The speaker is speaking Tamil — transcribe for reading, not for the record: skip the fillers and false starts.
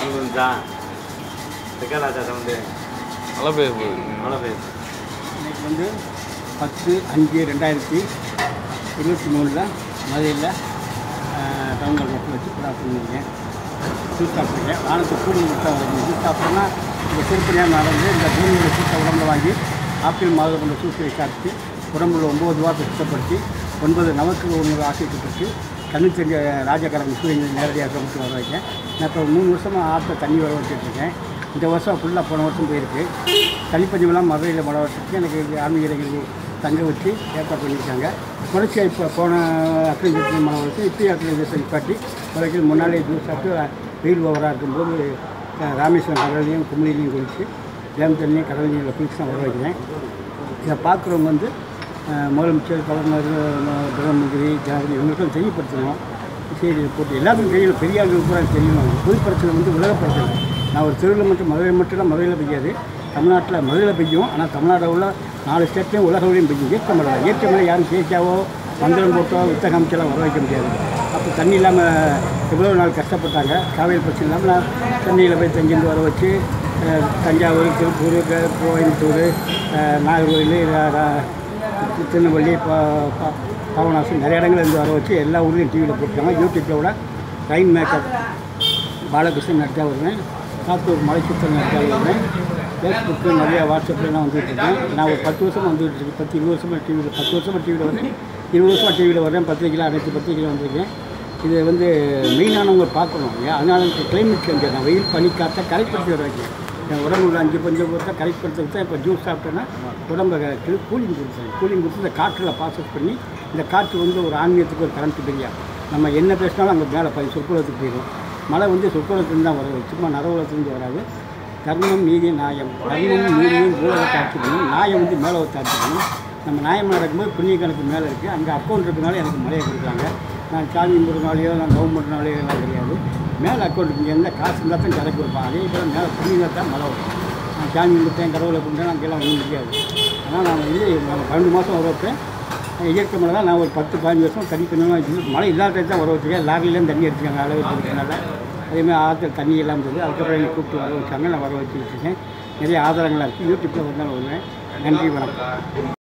இருந்துச்சா ரெக்கார்டாச்சா சவுண்டு மழை பெய்யுது இன்னைக்கு வந்து 10/5/2023 மதுரையில் டவுனில் மட்டும் வச்சு ப்ராப்ளம் பண்ணியிருக்கேன். ஜூஸ் சாப்பிட்ருக்கேன். வானத்து கூலி கொடுத்தா வருது. ஜூஸ் சாப்பிட்டோன்னா இந்த திருப்பதியாக நடந்து இந்த பூமியில் சூட்டை உடம்புல வாங்கி ஆப்பிள் மாதுளை கொண்ட சூசையை சாப்பிட்டு உடம்புல 9 வாரத்தை சுத்தப்படுத்தி 9 நமக்கு 1 ஆசைப்பட்டு கண்ணு தெரிஞ்ச ராஜகாரங்க சூரியன் நேரடியாக சமைச்சு வர வைக்கேன். நான் இப்போ 3 வருஷமாக ஆற்றை தண்ணி வர வச்சுட்ருக்கேன். இந்த வருஷம் ஃபுல்லாக போன வருஷம் போயிருக்கு. தனிப்பஞ்சமெல்லாம் மதுரையில் மழை வச்சுருக்கு. எனக்கு ஆன்மீகர்கள் தங்க வச்சு ஏற்பாடு பண்ணியிருக்காங்க. குறைச்சி இப்போ போன அக்ரிஜேஷன் மழை வச்சு இப்போயும் அக்ரிஜேஷன் நிப்பாட்டி குறைச்சி முன்னாலே ஜூஸ் சாப்பிட்டு வெயில் ஓவராக இருக்கும்போது ராமேஸ்வரம் கடலையும் கும்பலிலையும் குளித்து டேம் தண்ணியும் கடல் நீரில் குளிச்சு தான் வர வைக்கிறேன். இதை பார்க்குறவங்க வந்து முதலமைச்சர் கவர்னர் பிரதம மந்திரி ஜனாதிபதி இவங்களுக்கும் தெரியப்படுத்தணும். செய்தியில் போட்டு எல்லாத்துக்கும் தெரியணும். பெரிய ஆளுக்கு கூட தெரியணும். பொது பிரச்சனை வந்து உலக பிரச்சனை. நான் ஒரு தெருவில் மட்டும் மதுரையில் பெய்யாது. தமிழ்நாட்டில் மதுரையில் பெய்யும். ஆனால் தமிழ்நாட்டில் உள்ள 4 ஸ்டேட்லேயும் உலகிலையும் பெய்யும். இயற்கை மழை யாரும் பேச்சாவோ மந்திரம் போட்டோ வித்தக அமைச்செல்லாம் வர வைக்க முடியாது. அப்போ தண்ணி இல்லாமல் எவ்வளோ நாள் கஷ்டப்பட்டாங்க. காவேரி பிரச்சனை இல்லாமல் நான் சென்னையில் போய் தங்கியிருந்து வர வச்சு தஞ்சாவூர், திருப்பூர், கோயம்புத்தூர், நாகர்கோவில், திருநெல்வேலி, பாபநாசம் நிறைய இடங்கள் இருந்து வர வச்சு எல்லா ஊர்லேயும் டிவியில் போட்டுருக்காங்க. யூடியூப்பில் கூட ரைன் மேக்கர் பலாkrishnan நடத்தா வருவேன். சாத்தூர் மலை சுத்தம் நடத்தா வருவேன். ஃபேஸ்புக்கு நிறையா வாட்ஸ்அப்பில் நான் வந்துட்டுருக்கேன். நான் ஒரு 10 வருஷமாக வந்துட்டுருக்கேன். 10-20 வருஷமாக டிவியில் 10 வருஷமாக டிவியில் வரேன். 20 வருஷமாக டிவியில் வரேன். பத்திரிக்கையில் அனைத்து பத்திரிக்கையில் வந்திருக்கேன். இது வந்து மெயினானவங்க பார்க்கணும். அதனால் எனக்கு கிளைமேட் சேஞ்ச் நான் வெயில் பனி காற்றை கரெக்ட்படுத்தி வர வைக்கிறேன். என் உடம்புல 5 பஞ்சம் கொடுத்தா கரெக்ட்படுத்துறது தான். இப்போ ஜூஸ் சாப்பிட்டேன்னா உடம்பை கூலிங் கொடுத்துருவேன். கூலிங் கொடுத்து இந்த காற்றில் ப்ராசஸ் பண்ணி இந்த காற்று வந்து ஒரு ஆன்மீகத்துக்கு ஒரு கரண்ட் தெரியா. நம்ம என்ன பேசினாலும் அங்கே மேலே சொற்குலத்துக்கு போயிடும். மழை வந்து சொற்குலத்துலேருந்து தான் வராது. சும்மா நரகுலத்துலேருந்து வராது. தர்மம், நீதி, நியாயம். தர்மமும் நீதியும் ஊழலை தாட்சிக்கணும். நியாயம் வந்து மேலே தாட்சிக்கணும். நம்ம நியாயம் நடக்கும்போது புண்ணிய கணக்கு மேலே இருக்குது. அங்கே அக்கௌண்ட் இருக்கிறனால எனக்கு மழையை கொடுக்குறாங்க. நான் சாமி கும்பிட்றனாலையோ நான் கவர்மெண்ட்னாலேயோ எல்லாம் கிடையாது. மேலே அக்கௌண்ட் இங்கே இருந்தால் காசு இருந்தால் தான் கணக்கு கொடுப்பான். அதே போல் மேலே புண்ணியம் தான் மழை வரும். நான் சாமி கும்பிட்டேன், கடவுளை கும்பிட்டேன், அங்கெல்லாம் ஒன்றும் முடியாது. ஆனால் நான் வந்து 12 மாதம் வர வைப்பேன். இயற்கை மழை தான். நான் ஒரு 10-15 வருஷம் தண்ணி கொஞ்சமாக மழை இல்லாத டைம் தான் வர வச்சுருக்கேன். லாரிலேயும் தண்ணி எடுத்துக்காங்க அளவு இருக்கிறதுனால. அதேமாதிரி ஆற்றுல தண்ணி எல்லாம் இருந்தது. அதுக்கப்புறம் என்னை கூப்பிட்டு வர வச்சாங்க. நான் வர வச்சுக்கிட்டு இருக்கேன். நிறைய ஆதாரங்களாக இருக்குது. யூடியூப்பில் வந்தாலும் வருவேன். நன்றி, வணக்கம்.